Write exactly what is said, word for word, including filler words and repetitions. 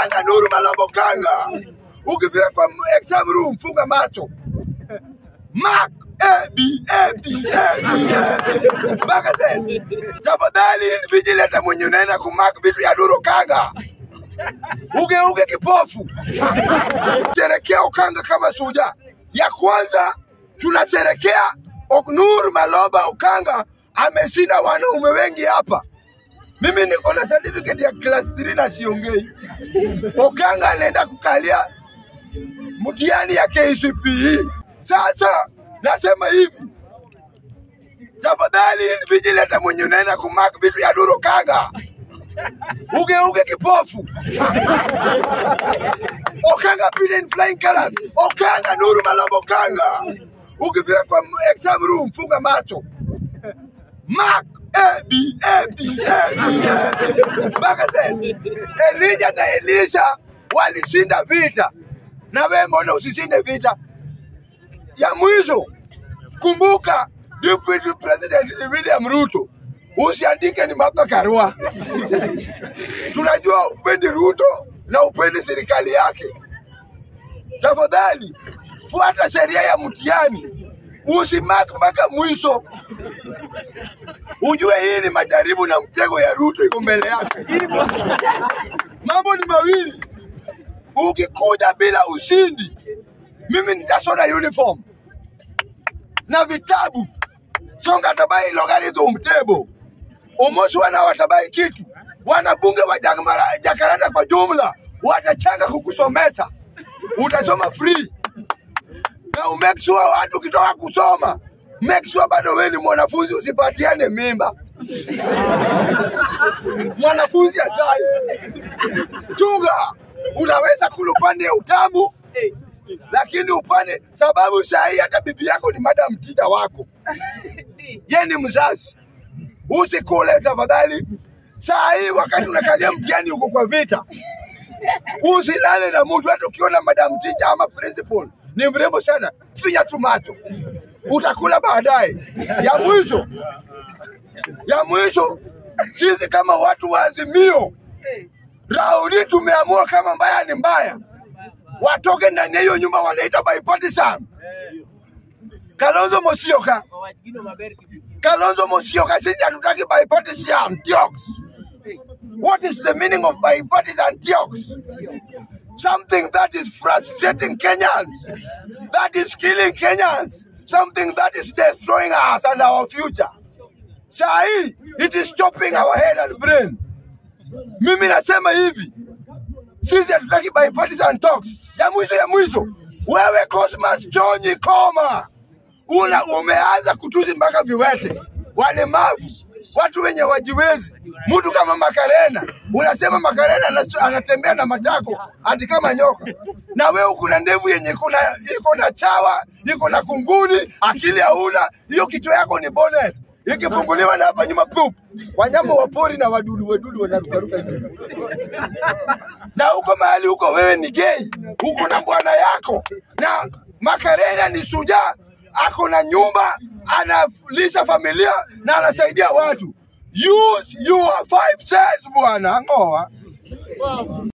Okanga, Nuru Malombo Okanga. Ukifika kwa exam room, funga macho. Mark A, B, A, B, A, B, A. Baka said, tafadhali invigilator mwenye unaenda kumark vitu ya Nuru Okanga. Uge uge kipofu. Sherekea Okanga kama suja. Ya kwanza, tunasherekea Nuru Malombo Okanga ameshinda wanaume wengi hapa. Mimi niko na certificate ya class three na siongei. Okanga anaenda kukalia mtihani ya K C P E. Sasa nasema hivi, tafadhali invigilator mwenye unaenda kumark vitu ya Nuru Okanga. Uge uge kipofu. Okanga pin in flying colors. Okanga, Nuru Malombo Okanga. Ukifika kwa exam room, funga macho. Mark A, B, A, B, A, B, A. Baka said, Elijah na Elisha walishinda vita. Na wewe mbona usishinde vita? Ya mwisho, kumbuka Deputy President William Ruto. Usiandike ni Martha Karua. Tunajua upendi Ruto na upendi serikali yake. Tafadhali fuata sheria ya mtihani. Usimark mpaka mwisho. Ujue hii ni majaribu na mtego ya Ruto iko mbele yake. Mambo ni mawili. Ukikuja bila ushindi, mimi nitasona uniform na vitabu. Songa tabai logarithm table. Umoshi wana watabai kitu. Wanabunge wa Jakaranda kwa jumla watachanga kukusomesa. Utasoma free. Na umake sure watu kitoka kusoma, make sure bado wewe ni mwanafunzi, usipatiane mimba. Mwanafunzi asai. Chunga, unaweza kula upande ya utamu, lakini upande sababu sahi hata bibi yako ni madam tita wako. Yeye ni mzazi. Usikule tafadhali. Sahi wakati unakalia mtihani uko kwa vita. Usilale na mtu hata ukiona madam tita ama principal ni mrembo sana, finya tomato. Utakula baadaye. Ya mwisho. Ya mwisho, sisi kama watu wa Azimio, Raudi tumeamua kama mbaya ni mbaya. Watoke ndani hiyo nyumba wanaita bipartisan. Kalonzo Musyoka. Kalonzo Musyoka, sisi hatutaki bipartisan talks. What is the meaning of bipartisan talks? Something that is frustrating Kenyans, that is killing Kenyans, something that is destroying us and our future. Sahi, it is chopping our head and brain. Mimi nasema hivi, sisi hatutaki bipartisan talks. Ya mwisho ya mwisho, wewe Cosmas Chonyi koma. Una umeanza kutusi mpaka viwete, walemavu, watu wenye wajiwezi. Mtu kama Makarena, unasema Makarena anatembea na matako hadi kama nyoka. Na wewe uko na ndevu yenye kuna iko na chawa, iko na kunguni, akili hauna, hiyo kichwa yako ni bonnet. Ikifunguliwa na hapa nyuma poop. Wanyama wa pori na wadudu wadudu wanarukaruka. Na huko mahali huko wewe ni gay, huko na bwana yako. Na Makarena ni suja, ako na nyumba, analisha familia na anasaidia watu. Use your five cents bwana ngoa.